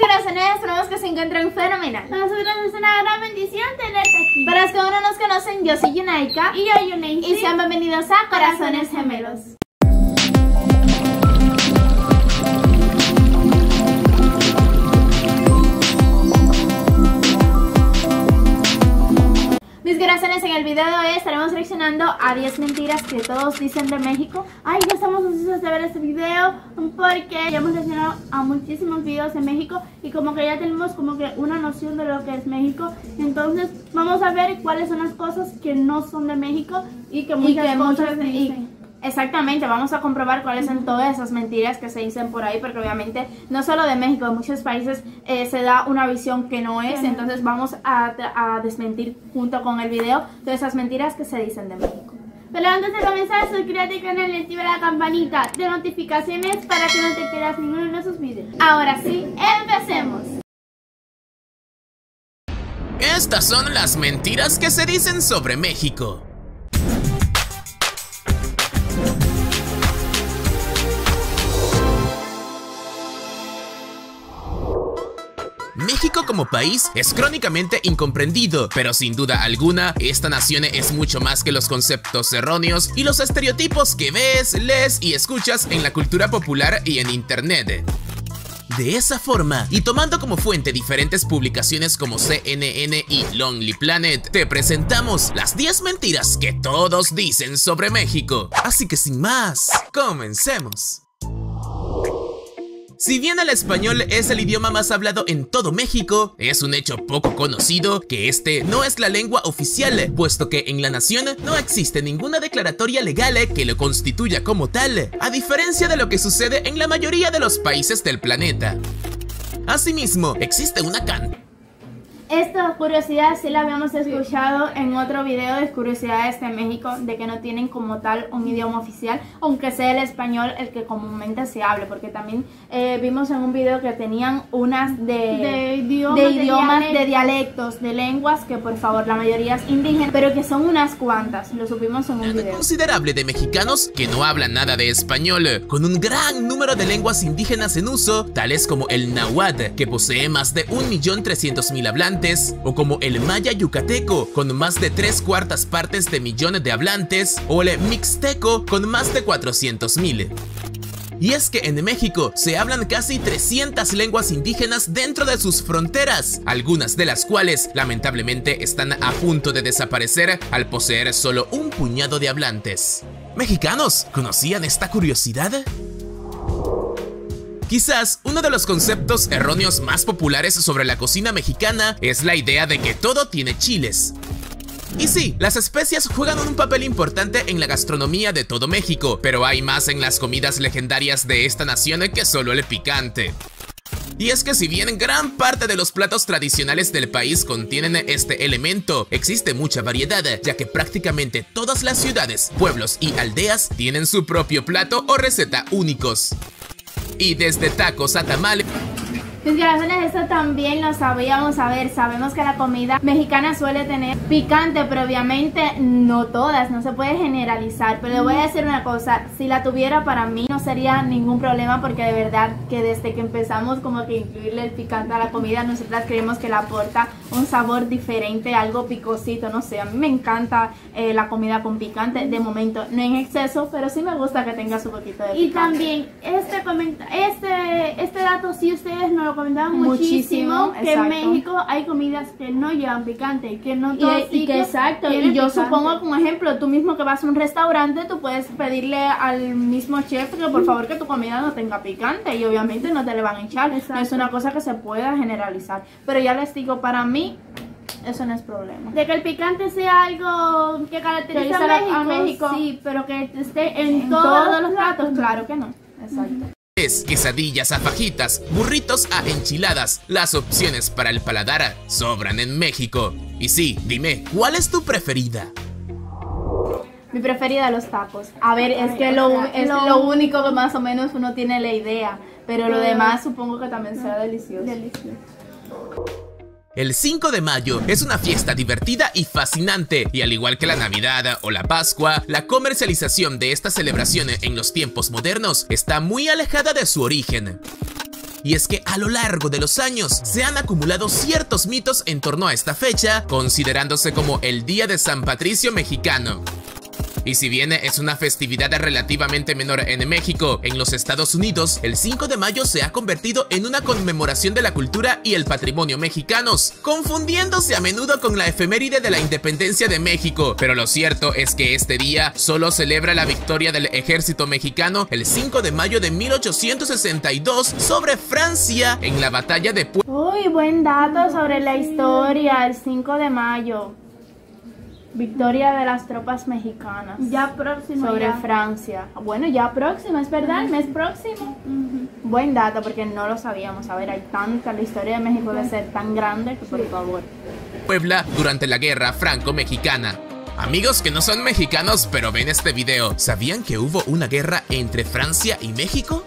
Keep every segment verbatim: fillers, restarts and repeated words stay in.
corazones, esperamos que se encuentren fenomenal. Nosotros es una gran bendición tenerte aquí. Para los que aún no nos conocen, yo soy Yunaika y yo Yunaisi. Y sean bienvenidos a Corazones Gemelos. Mis corazones, en el video de hoy estaremos reaccionando a diez mentiras que todos dicen de México. Ay, ya estamos ansiosos de ver este video porque ya hemos reaccionado a muchísimos videos de México y como que ya tenemos como que una noción de lo que es México. Entonces vamos a ver cuáles son las cosas que no son de México y que muchas y que cosas muchas, se dicen. Y, exactamente, vamos a comprobar cuáles son todas esas mentiras que se dicen por ahí, porque obviamente no solo de México, en muchos países eh, se da una visión que no es. Entonces vamos a, a desmentir junto con el video todas esas mentiras que se dicen de México. Pero antes de comenzar, suscríbete al canal y activa la campanita de notificaciones para que no te pierdas ninguno de nuestros videos. Ahora sí, empecemos. Estas son las mentiras que se dicen sobre México. México como país es crónicamente incomprendido, pero sin duda alguna, esta nación es mucho más que los conceptos erróneos y los estereotipos que ves, lees y escuchas en la cultura popular y en internet. De esa forma, y tomando como fuente diferentes publicaciones como C N N y Lonely Planet, te presentamos las diez mentiras que todos dicen sobre México. Así que sin más, comencemos. Si bien el español es el idioma más hablado en todo México, es un hecho poco conocido que este no es la lengua oficial, puesto que en la nación no existe ninguna declaratoria legal que lo constituya como tal, a diferencia de lo que sucede en la mayoría de los países del planeta. Asimismo, existe una cantidad. Esta curiosidad sí la habíamos escuchado en otro video de curiosidades de México, de que no tienen como tal un idioma oficial, aunque sea el español el que comúnmente se hable, porque también eh, vimos en un video que tenían unas de, de idiomas, de, idiomas de, de dialectos, de lenguas, que por favor la mayoría es indígena, pero que son unas cuantas, lo supimos en un video. Considerable de mexicanos que no hablan nada de español, con un gran número de lenguas indígenas en uso, tales como el náhuatl, que posee más de un millón trescientos mil hablantes, o como el maya yucateco, con más de tres cuartas partes de millones de hablantes, o el mixteco, con más de cuatrocientos mil. Y es que en México se hablan casi trescientas lenguas indígenas dentro de sus fronteras, algunas de las cuales lamentablemente están a punto de desaparecer al poseer solo un puñado de hablantes. ¿Mexicanos conocían esta curiosidad? Quizás uno de los conceptos erróneos más populares sobre la cocina mexicana es la idea de que todo tiene chiles. Y sí, las especias juegan un papel importante en la gastronomía de todo México, pero hay más en las comidas legendarias de esta nación que solo el picante. Y es que si bien gran parte de los platos tradicionales del país contienen este elemento, existe mucha variedad, ya que prácticamente todas las ciudades, pueblos y aldeas tienen su propio plato o receta únicos. Y desde tacos a tamales. Mis corazones, esto también lo sabíamos. A ver, sabemos que la comida mexicana suele tener picante, pero obviamente no todas, no se puede generalizar. Pero le voy a decir una cosa, si la tuviera, para mí no sería ningún problema, porque de verdad que desde que empezamos como que incluirle el picante a la comida, nosotras creemos que le aporta un sabor diferente, algo picosito, no sé. A mí me encanta eh, la comida con picante, de momento no en exceso, pero sí me gusta que tenga su poquito de picante. Y también este, este, este dato, si ustedes no lo comentaban muchísimo, muchísimo que exacto. en México hay comidas que no llevan picante y que no todos y, y que exacto, y yo picante. Supongo como ejemplo, tú mismo que vas a un restaurante, tú puedes pedirle al mismo chef que por favor que tu comida no tenga picante, y obviamente no te le van a echar. Exacto. No es una cosa que se pueda generalizar, pero ya les digo, para mí eso no es problema. De que el picante sea algo que caracteriza a México, a México, sí, pero que esté en, en todos, todos los platos, claro que no. Exacto. Quesadillas a fajitas, burritos a enchiladas, las opciones para el paladar sobran en México. Y sí, dime, ¿cuál es tu preferida? Mi preferida, los tacos. A ver, es que lo, es lo, lo único que más o menos uno tiene la idea, pero lo demás supongo que también será delicioso. Delicioso. El cinco de mayo es una fiesta divertida y fascinante, y al igual que la Navidad o la Pascua, la comercialización de esta celebración en los tiempos modernos está muy alejada de su origen. Y es que a lo largo de los años se han acumulado ciertos mitos en torno a esta fecha, considerándose como el Día de San Patricio mexicano. Y si bien es una festividad relativamente menor en México, en los Estados Unidos, el cinco de mayo se ha convertido en una conmemoración de la cultura y el patrimonio mexicanos, confundiéndose a menudo con la efeméride de la independencia de México. Pero lo cierto es que este día solo celebra la victoria del ejército mexicano el cinco de mayo de mil ochocientos sesenta y dos sobre Francia en la batalla de Puebla. Uy, buen dato sobre la historia, el cinco de mayo. Victoria de las tropas mexicanas. Ya próximo. Sobre ya. Francia. Bueno, ya próximo, es verdad, el mes próximo. Uh-huh. Buen dato, porque no lo sabíamos. A ver, hay tanta, la historia de México debe ser tan grande que por favor. Puebla durante la guerra franco-mexicana. Amigos que no son mexicanos pero ven este video, ¿sabían que hubo una guerra entre Francia y México?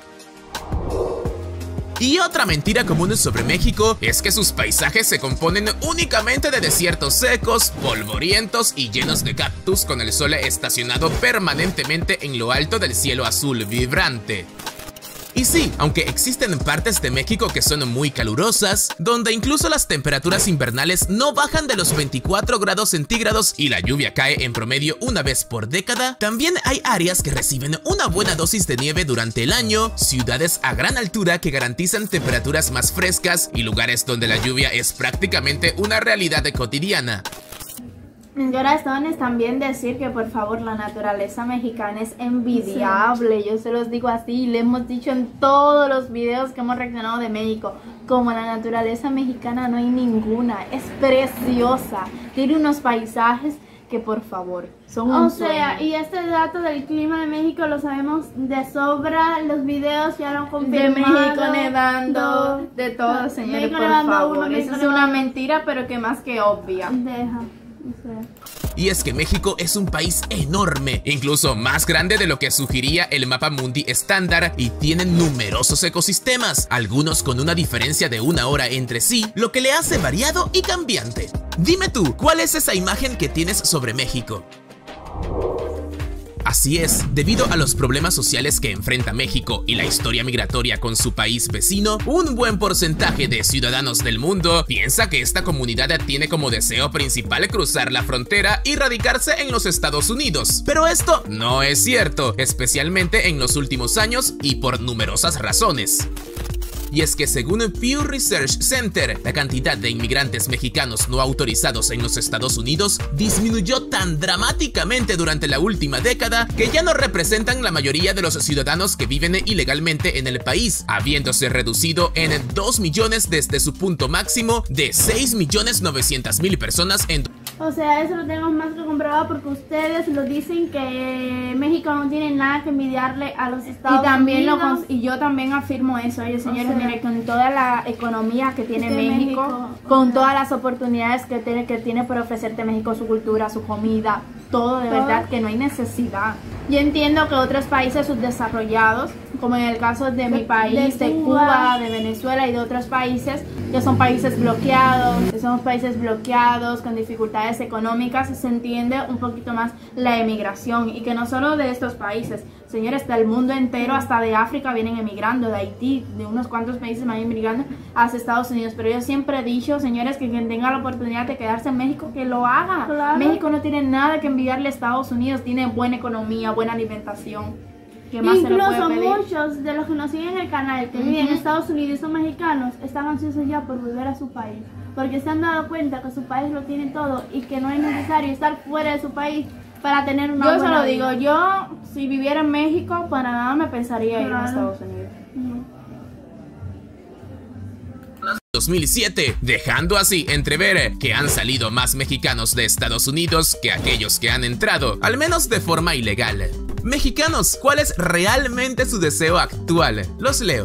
Y otra mentira común sobre México es que sus paisajes se componen únicamente de desiertos secos, polvorientos y llenos de cactus con el sol estacionado permanentemente en lo alto del cielo azul vibrante. Y sí, aunque existen partes de México que son muy calurosas, donde incluso las temperaturas invernales no bajan de los veinticuatro grados centígrados y la lluvia cae en promedio una vez por década, también hay áreas que reciben una buena dosis de nieve durante el año, ciudades a gran altura que garantizan temperaturas más frescas y lugares donde la lluvia es prácticamente una realidad cotidiana. Corazones, también decir que por favor la naturaleza mexicana es envidiable, sí. Yo se los digo así, le hemos dicho en todos los videos que hemos reaccionado de México, como la naturaleza mexicana no hay ninguna, es preciosa, tiene unos paisajes que por favor son un O sea, sueño. Y este dato del clima de México lo sabemos de sobra, los videos ya lo han confirmado. De México nevando, de todo, señores, México por nevando favor, uno, eso México es una nevando. mentira, pero que más que obvia. Deja. O sea. Y es que México es un país enorme, incluso más grande de lo que sugeriría el mapa mundi estándar, y tiene numerosos ecosistemas, algunos con una diferencia de una hora entre sí, lo que le hace variado y cambiante. Dime tú, ¿cuál es esa imagen que tienes sobre México? Así es, debido a los problemas sociales que enfrenta México y la historia migratoria con su país vecino, un buen porcentaje de ciudadanos del mundo piensa que esta comunidad tiene como deseo principal cruzar la frontera y radicarse en los Estados Unidos. Pero esto no es cierto, especialmente en los últimos años y por numerosas razones. Y es que según Pew Research Center, la cantidad de inmigrantes mexicanos no autorizados en los Estados Unidos disminuyó tan dramáticamente durante la última década que ya no representan la mayoría de los ciudadanos que viven ilegalmente en el país, habiéndose reducido en dos millones desde su punto máximo de seis millones novecientas mil personas en... O sea, eso lo tenemos más que comprobado porque ustedes lo dicen que México no tiene nada que envidiarle a los Estados Y también Unidos. lo y yo también afirmo eso, oye señores, O sea, mire, con toda la economía que tiene de México, México, con o sea, todas las oportunidades que tiene, que tiene por ofrecerte México, su cultura, su comida, todo de Todo. verdad que no hay necesidad. Yo entiendo que otros países subdesarrollados, como en el caso de, de mi país, de, de Cuba, de Venezuela y de otros países, que son países bloqueados, que somos países bloqueados con dificultades económicas, se entiende un poquito más la emigración, y que no solo de estos países, señores, del mundo entero, hasta de África vienen emigrando, de Haití, de unos cuantos países van emigrando hacia Estados Unidos. Pero yo siempre he dicho, señores, que quien tenga la oportunidad de quedarse en México, que lo haga. Claro. México no tiene nada que envidiarle a Estados Unidos, tiene buena economía, buena alimentación. ¿Qué más se le Incluso puede pedir? muchos de los que nos siguen en el canal que viven en Estados Unidos y son mexicanos están ansiosos ya por volver a su país, porque se han dado cuenta que su país lo tiene todo y que no es necesario estar fuera de su país para tener una Yo se buena lo digo, vida. yo si viviera en México, para nada me pensaría ir a Claro. Estados Unidos. Ujú. dos mil siete, dejando así entrever que han salido más mexicanos de Estados Unidos que aquellos que han entrado, al menos de forma ilegal. Mexicanos, ¿cuál es realmente su deseo actual? Los leo.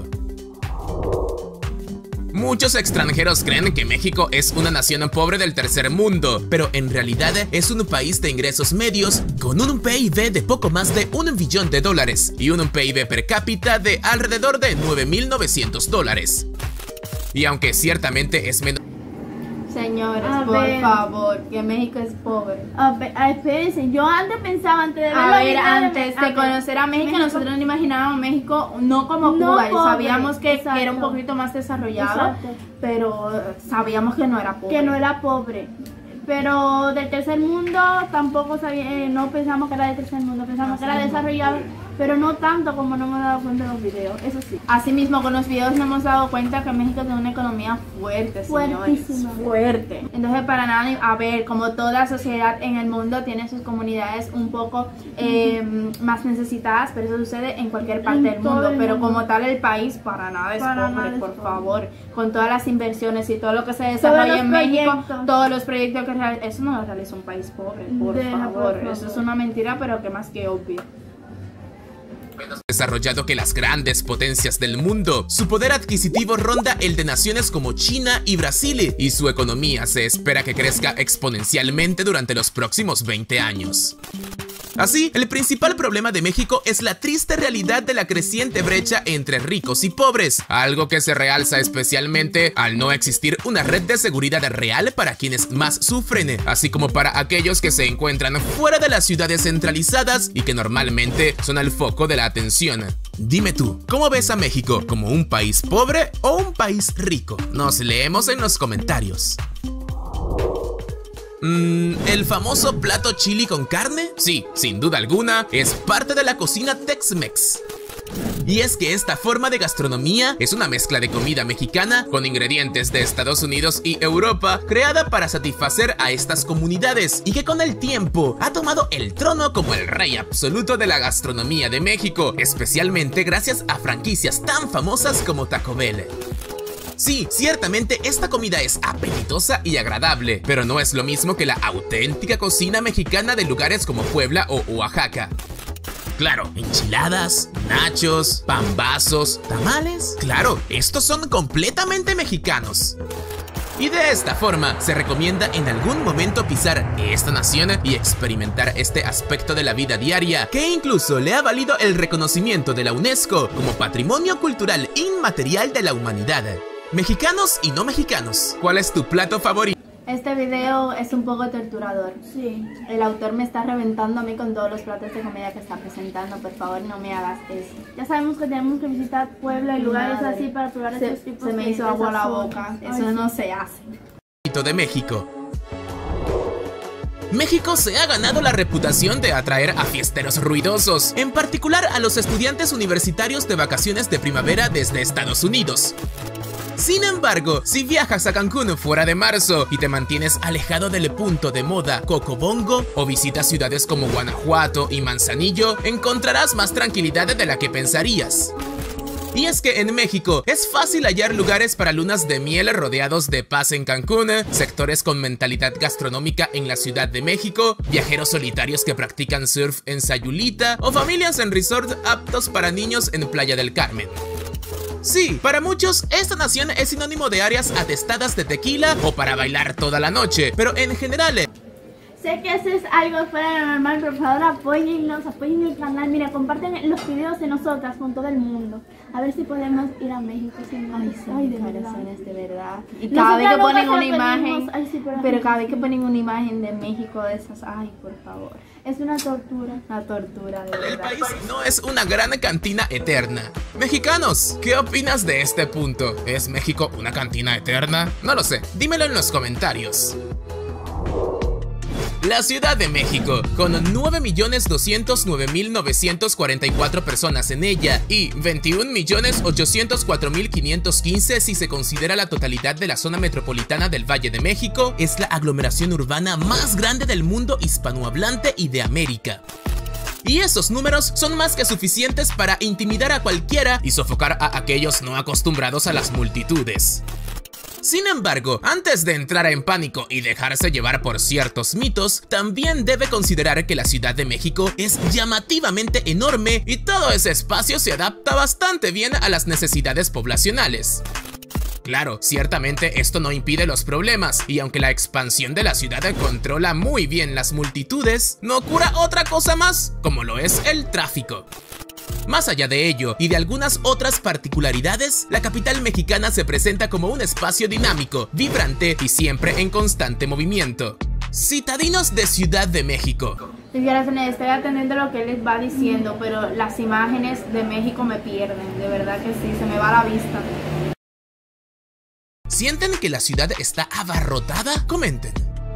Muchos extranjeros creen que México es una nación pobre del tercer mundo, pero en realidad es un país de ingresos medios con un P I B de poco más de un billón de dólares y un P I B per cápita de alrededor de nueve mil novecientos dólares. Y aunque ciertamente es menos... señores, A por ver. favor, que México es pobre. A ver, a- espérense, yo antes pensaba, antes de ver A los ver, videos antes a de ver, conocer a México, México- nosotros no imaginábamos México no como No Cuba, y pobre, sabíamos que, que era un exacto. poquito más desarrollado, Exacto. pero eh, sabíamos que no era pobre. que no era pobre. Pero del tercer mundo tampoco sabía, eh, no pensamos que era del tercer mundo, pensamos que era desarrollado, pero no tanto como no me he dado cuenta en los videos, eso sí. Asimismo, con los videos nos hemos dado cuenta que México tiene una economía fuerte, señores. Fuertísima. Fuerte. Entonces, para nada, a ver, como toda sociedad en el mundo tiene sus comunidades un poco eh, más necesitadas, pero eso sucede en cualquier parte En del todo mundo. el Pero mundo. como tal, el país para nada es Para pobre, nada es por pobre. favor. Con todas las inversiones y todo lo que se desarrolla los en México, proyectos. todos los proyectos que real- eso no lo realiza un país pobre, por Deja, por favor. favor. Eso es una mentira, pero que más que obvio. Menos desarrollado que las grandes potencias del mundo, su poder adquisitivo ronda el de naciones como China y Brasil, y su economía se espera que crezca exponencialmente durante los próximos veinte años. Así, el principal problema de México es la triste realidad de la creciente brecha entre ricos y pobres, algo que se realza especialmente al no existir una red de seguridad real para quienes más sufren, así como para aquellos que se encuentran fuera de las ciudades centralizadas y que normalmente son el foco de la atención. Dime tú, ¿cómo ves a México? ¿Como un país pobre o un país rico? Nos leemos en los comentarios. Mm, ¿El famoso plato chili con carne? Sí, sin duda alguna, es parte de la cocina Tex-Mex. Y es que esta forma de gastronomía es una mezcla de comida mexicana con ingredientes de Estados Unidos y Europa, creada para satisfacer a estas comunidades y que con el tiempo ha tomado el trono como el rey absoluto de la gastronomía de México, especialmente gracias a franquicias tan famosas como Taco Bell. Sí, ciertamente esta comida es apetitosa y agradable, pero no es lo mismo que la auténtica cocina mexicana de lugares como Puebla o Oaxaca. Claro, enchiladas, nachos, pambazos, tamales. Claro, estos son completamente mexicanos. Y de esta forma, se recomienda en algún momento pisar esta nación y experimentar este aspecto de la vida diaria, que incluso le ha valido el reconocimiento de la UNESCO como Patrimonio Cultural Inmaterial de la Humanidad. Mexicanos y no mexicanos, ¿cuál es tu plato favorito? Este video es un poco torturador. Sí. El autor me está reventando a mí con todos los platos de comida que está presentando. Por favor, no me hagas eso. Ya sabemos que tenemos que visitar Puebla y lugares Madre. así para probar Se, estos tipos se me de- hizo de agua la sazón. boca. Ay, Eso sí. no se hace. De México. México se ha ganado la reputación de atraer a fiesteros ruidosos, en particular a los estudiantes universitarios de vacaciones de primavera desde Estados Unidos. Sin embargo, si viajas a Cancún fuera de marzo y te mantienes alejado del punto de moda Cocobongo o visitas ciudades como Guanajuato y Manzanillo, encontrarás más tranquilidad de la que pensarías. Y es que en México es fácil hallar lugares para lunas de miel rodeados de paz en Cancún, sectores con mentalidad gastronómica en la Ciudad de México, viajeros solitarios que practican surf en Sayulita o familias en resort aptos para niños en Playa del Carmen. Sí, para muchos esta nación es sinónimo de áreas atestadas de tequila o para bailar toda la noche, pero en general... Sé que eso es algo fuera de lo normal, pero por favor apóyennos, apoyen el canal, mira, comparten los videos de nosotras con todo el mundo. A ver si podemos ir a México. Sin Ay, sí, Ay, de verdad. corazones, de verdad. Y Nosotras cada vez que nunca ponen se una lo pedimos. imagen, Ay, sí, pero- pero cada vez que ponen una imagen de México de esas, ay, por favor, Es una tortura. una tortura, de El verdad. país no es una gran cantina eterna. Mexicanos, ¿qué opinas de este punto? ¿Es México una cantina eterna? No lo sé, dímelo en los comentarios. La Ciudad de México, con nueve millones doscientos nueve mil novecientos cuarenta y cuatro personas en ella y veintiún millones ochocientos cuatro mil quinientos quince si se considera la totalidad de la zona metropolitana del Valle de México, es la aglomeración urbana más grande del mundo hispanohablante y de América. Y esos números son más que suficientes para intimidar a cualquiera y sofocar a aquellos no acostumbrados a las multitudes. Sin embargo, antes de entrar en pánico y dejarse llevar por ciertos mitos, también debe considerar que la Ciudad de México es llamativamente enorme y todo ese espacio se adapta bastante bien a las necesidades poblacionales. Claro, ciertamente esto no impide los problemas, y aunque la expansión de la ciudad controla muy bien las multitudes, no cura otra cosa más, como lo es el tráfico. Más allá de ello y de algunas otras particularidades, la capital mexicana se presenta como un espacio dinámico, vibrante y siempre en constante movimiento. Citadinos de Ciudad de México. Estoy atendiendo lo que él les va diciendo, pero las imágenes de México me pierden, de verdad que sí, se me va la vista. ¿Sienten que la ciudad está abarrotada? Comenten.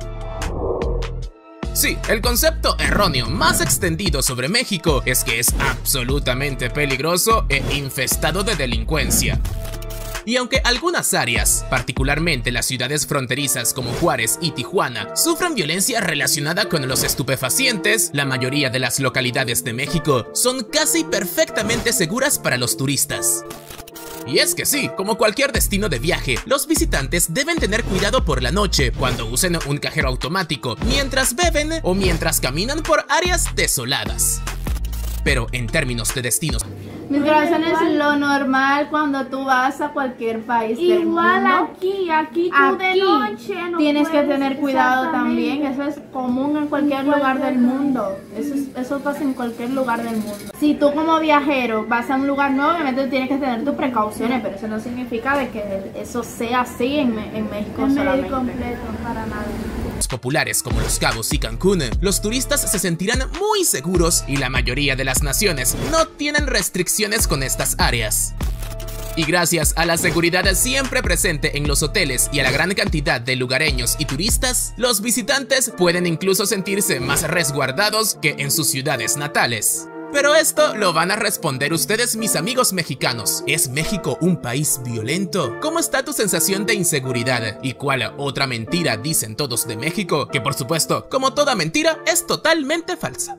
Sí, el concepto erróneo más extendido sobre México es que es absolutamente peligroso e infestado de delincuencia. Y aunque algunas áreas, particularmente las ciudades fronterizas como Juárez y Tijuana, sufren violencia relacionada con los estupefacientes, la mayoría de las localidades de México son casi perfectamente seguras para los turistas. Y es que sí, como cualquier destino de viaje, los visitantes deben tener cuidado por la noche cuando usen un cajero automático, mientras beben o mientras caminan por áreas desoladas. Pero en términos de destinos, mis corazones, es lo normal cuando tú vas a cualquier país del mundo. Igual aquí, aquí tú de noche no tienes que puedes, tener cuidado también. Eso es común en cualquier lugar del mundo. Eso, es, eso pasa en cualquier lugar del mundo. Si tú como viajero vas a un lugar nuevo, obviamente tienes que tener tus precauciones, pero eso no significa de que eso sea así en, en México en solamente. México completo, para nada. populares como Los Cabos y Cancún, los turistas se sentirán muy seguros y la mayoría de las naciones no tienen restricciones con estas áreas. Y gracias a la seguridad siempre presente en los hoteles y a la gran cantidad de lugareños y turistas, los visitantes pueden incluso sentirse más resguardados que en sus ciudades natales. Pero esto lo van a responder ustedes, mis amigos mexicanos. ¿Es México un país violento? ¿Cómo está tu sensación de inseguridad? ¿Y cuál otra mentira dicen todos de México? Que por supuesto, como toda mentira, es totalmente falsa.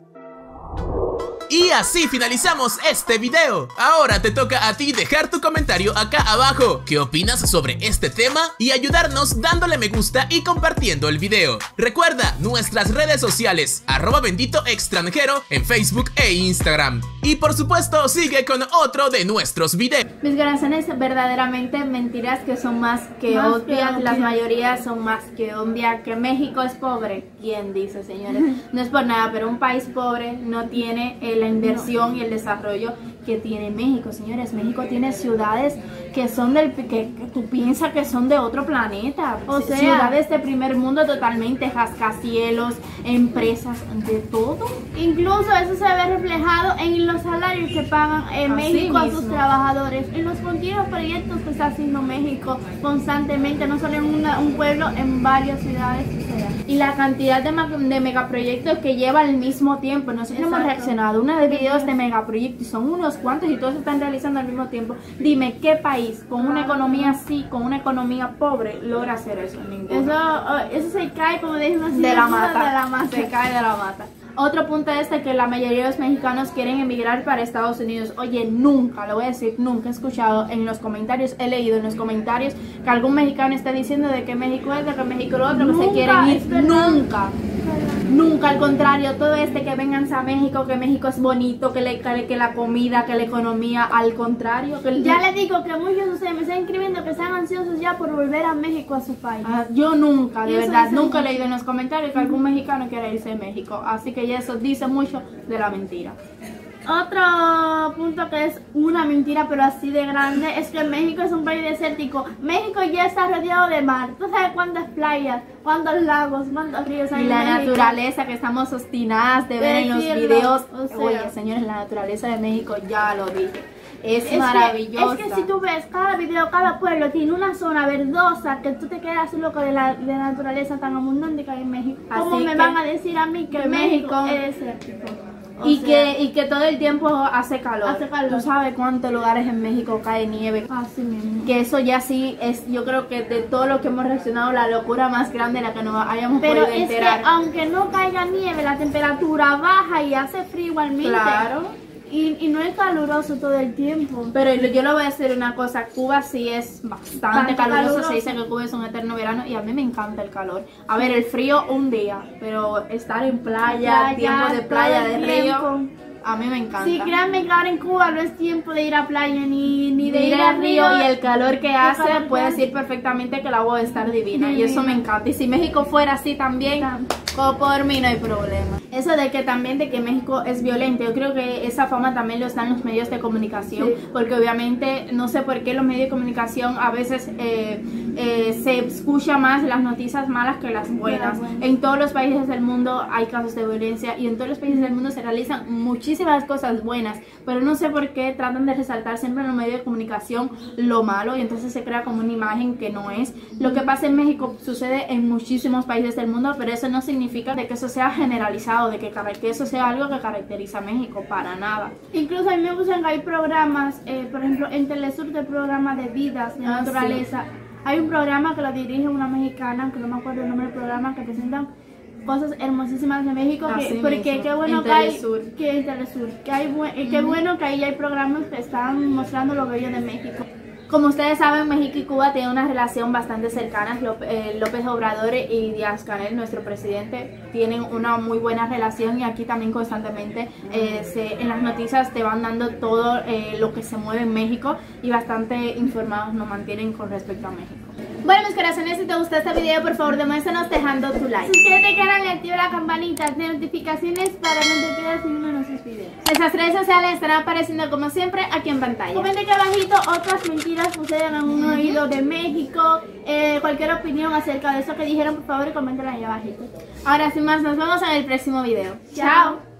Y así finalizamos este video. Ahora te toca a ti dejar tu comentario acá abajo. ¿Qué opinas sobre este tema? Y ayudarnos dándole me gusta y compartiendo el video. Recuerda nuestras redes sociales, arroba bendito extranjero en Facebook e Instagram. Y por supuesto sigue con otro de nuestros videos. Mis corazones, verdaderamente mentiras que son más que Más obvias. que obvias. Las mayorías son más que obvias. Que México es pobre, ¿quién dice, señores? No es por nada, pero un país pobre no tiene el la inversión y el desarrollo que tiene México, señores. México tiene ciudades que son del que, que tú piensas que son de otro planeta, O sea, ciudades de primer mundo totalmente, rascacielos, empresas, de todo. incluso eso se ve reflejado en los salarios que pagan en Así México a sus mismo. trabajadores, en los continuos proyectos que está haciendo México constantemente, no solo en una, un pueblo, en varias ciudades. O sea, Y la cantidad de, ma- de megaproyectos que lleva al mismo tiempo. Nosotros hemos Exacto. reaccionado a uno de videos de megaproyectos y son unos cuantos y todos se están realizando al mismo tiempo. Dime, ¿qué país con una economía así, con una economía pobre, logra hacer eso? Ninguno. eso, oh, eso se cae, como dijimos así, de la encima mata, de la mata. se cae de la mata. Otro punto es de que la mayoría de los mexicanos quieren emigrar para Estados Unidos. Oye, nunca, lo voy a decir, nunca he escuchado en los comentarios, he leído en los comentarios que algún mexicano esté diciendo de que México es, de que México lo otro, que se Nunca, quieren es ir. verdad. Nunca. Nunca, al contrario, todo este que vengan a México, que México es bonito, que, le, que, que la comida, que la economía, al contrario. Que el, Ya les digo que muchos de ustedes me están escribiendo que están ansiosos ya por volver a México, a su país. Ah, yo nunca, de Y eso verdad, dice nunca he mucho. leído en los comentarios que algún mexicano quiera irse de México. Así que ya eso dice mucho de la mentira. Otro punto que es una mentira pero así de grande es que México es un país desértico. México ya está rodeado de mar. ¿Tú sabes cuántas playas, cuántos lagos, cuántos ríos hay Y en la México? naturaleza que estamos obstinadas de ver en los Decirlo, videos. o sea. Oye, señores, la naturaleza de México, ya lo dije, es, Es maravillosa. Que, es que si tú ves cada video, cada pueblo tiene una zona verdosa que tú te quedas loco de la, de la naturaleza tan abundante que hay en México. ¿Cómo Así me que- van a decir a mí que, que México, México- es desértico? O Y sea, que, y que todo el tiempo hace calor. Hace calor. Tú sabes cuántos lugares en México cae nieve. así mismo. Que eso ya sí es, yo creo que de todo lo que hemos reaccionado, la locura más grande en la que nos hayamos Pero podido es que enterar. aunque no caiga nieve, la temperatura baja y hace frío igualmente. Claro. Y, y no es caluroso todo el tiempo. Pero yo le voy a decir una cosa, Cuba sí es bastante Bastante caluroso. caluroso. Se dice que Cuba es un eterno verano y a mí me encanta el calor. A ver, el frío un día, pero estar en playa, Playa, tiempo de todo playa, el de tiempo. río, a mí me encanta. Sí, créanme que ahora en Cuba no es tiempo de ir a playa ni, ni de, de ir al río y el calor que el hace, calor que puedes hace. decir perfectamente que el agua va a estar divina y eso Divina. me encanta. Y si México fuera así también, Tam- O por mí no hay problema. Eso de que también de que México es violento, yo creo que esa fama también lo están los medios de comunicación, sí. Porque obviamente no sé por qué los medios de comunicación a veces eh, eh, se escucha más las noticias malas que las buenas. Bueno. En todos los países del mundo hay casos de violencia y en todos los países del mundo se realizan muchísimas cosas buenas, pero no sé por qué tratan de resaltar siempre en los medios de comunicación lo malo y entonces se crea como una imagen que no es. Lo que pasa en México sucede en muchísimos países del mundo, pero eso no significa de que eso sea generalizado, de que, que eso sea algo que caracteriza a México, para nada. Incluso a mí me gustan que hay programas, eh, por ejemplo en Telesur, de programas de vidas, de ah, naturaleza. Sí. Hay un programa que lo dirige una mexicana, que no me acuerdo el nombre del programa, que presentan cosas hermosísimas de México, que, porque qué bueno que hay, que en Telesur, que hay bu uh-huh. Qué bueno que ahí hay programas que están mostrando lo bello de México. Como ustedes saben, México y Cuba tienen una relación bastante cercana. López Obrador y Díaz-Canel, nuestro presidente, tienen una muy buena relación y aquí también constantemente eh, se, en las noticias te van dando todo eh, lo que se mueve en México y bastante informados nos mantienen con respecto a México. Bueno, mis corazones, si te gustó este video, por favor demuéstranos dejando tu like. Suscríbete al canal y activa la campanita de notificaciones para no te pierdas ninguno de nuestros videos. Nuestras redes sociales estarán apareciendo como siempre aquí en pantalla. Comenten aquí abajito otras mentiras que ustedes han uh-huh. oído de México, eh, cualquier opinión acerca de eso que dijeron, por favor, coméntenla ahí abajito. Ahora sin más, nos vemos en el próximo video. Chao.